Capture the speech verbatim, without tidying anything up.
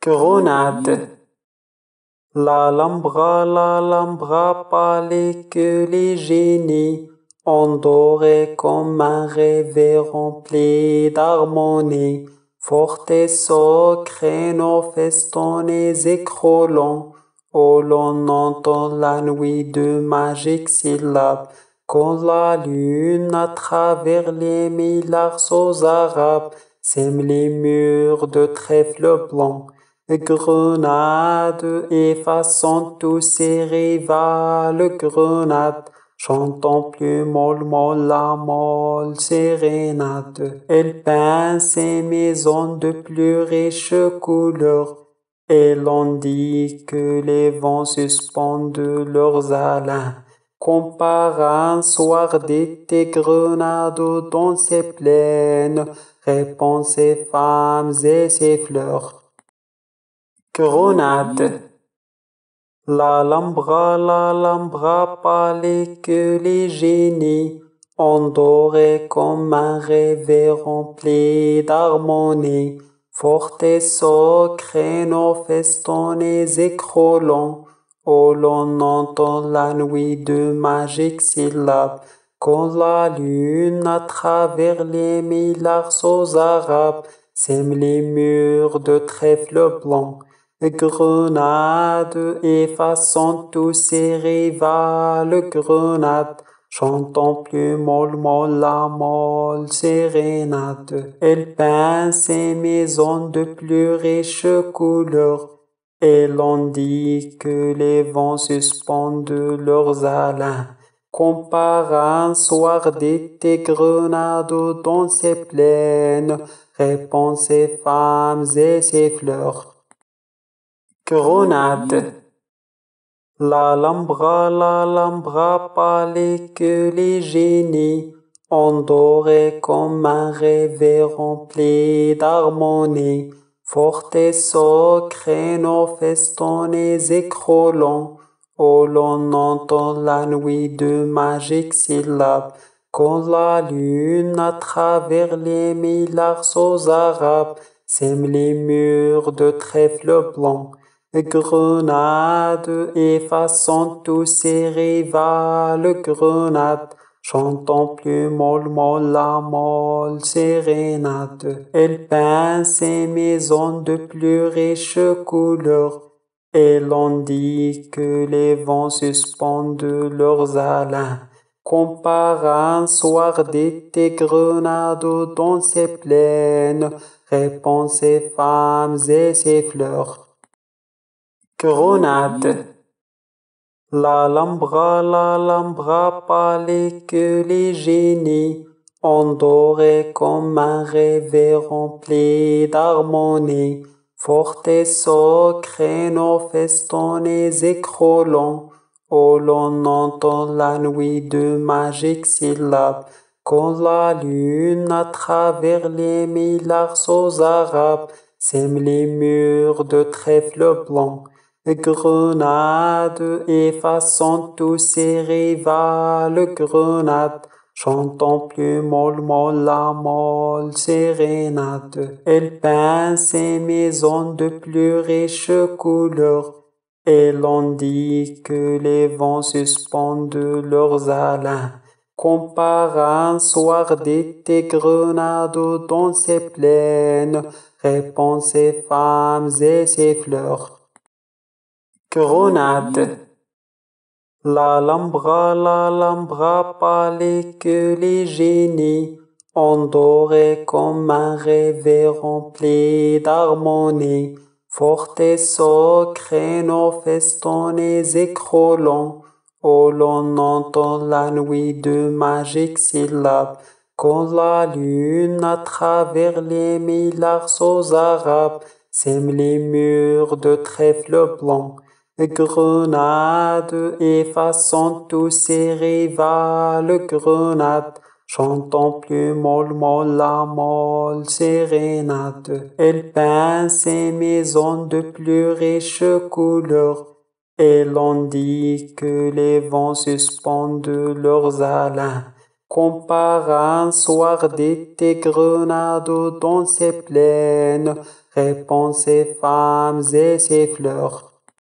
Grenade. L'Alhambra, l'Alhambra, palais que les génies ont doré comme un rêve rempli d'harmonie. Fortes secrets, nos festons écroulants, où l'on entend la nuit de magiques syllabes. Quand la lune, à travers les milliards aux arabes, sème les murs de trèfle blanc. Grenade, effaçant tous ses rivales, Grenade, chantant plus mollement la molle sérénade. Elle peint ses maisons de plus riches couleurs, et l'on dit que les vents suspendent leurs alains. Comme par un soir d'été, Grenade dans ses plaines répand ses femmes et ses fleurs. Grenade. L'Alhambra, l'Alhambra, palais que les génies ont doré comme un rêve rempli d'harmonie. Fortes secrets, nos festons écroulants, où l'on entend la nuit de magiques syllabes. Quand la lune, à travers les milliards aux arabes, sème les murs de trèfle blanc. Grenade, effaçant tous ses rivales, Grenade, chantant plus mollement la molle sérénade. Elle peint ses maisons de plus riches couleurs, et l'on dit que les vents suspendent leurs alains. Comme par un soir d'été, Grenade dans ses plaines répand ses femmes et ses fleurs. Grenade. L'Alhambra, l'Alhambra, palais que les génies ont doré comme un rêve rempli d'harmonie. Fortes secrets, nos festons écroulants, où l'on entend la nuit de magiques syllabes. Quand la lune, à travers les milliards aux arabes, sème les murs de trèfle blanc. Grenade, effaçant tous ses rivales, Grenade, chantant plus mollement la molle sérénade. Elle peint ses maisons de plus riches couleurs, et l'on dit que les vents suspendent leurs alains. Comme par un soir d'été, Grenade dans ses plaines répand ses femmes et ses fleurs. Grenade. L'Alhambra, l'Alhambra, palais que les génies ont doré comme un rêve rempli d'harmonie. Fortes secrets, nos festons écroulants, où l'on entend la nuit de magiques syllabes. Quand la lune, à travers les milliards aux arabes, sème les murs de trèfle blanc. Grenade, effaçant tous ses rivales, Grenade, chantant plus mollement la molle sérénade. Elle peint ses maisons de plus riches couleurs, et l'on dit que les vents suspendent leurs alains. Comme par un soir d'été, Grenade dans ses plaines répand ses femmes et ses fleurs. Grenade. L'Alhambra, l'Alhambra, palais que les génies ont doré comme un rêve rempli d'harmonie. Fortes secrets, nos festons écroulants, où l'on entend la nuit de magiques syllabes. Quand la lune, à travers les milliards aux arabes, sème les murs de trèfle blanc. Grenade, effaçant tous ses rivales, Grenade, chantant plus mollement la molle sérénade. Elle peint ses maisons de plus riches couleurs, et l'on dit que les vents suspendent leurs alains. comme par un soir d'été, grenade dans ses plaines, répand ses femmes et ses fleurs.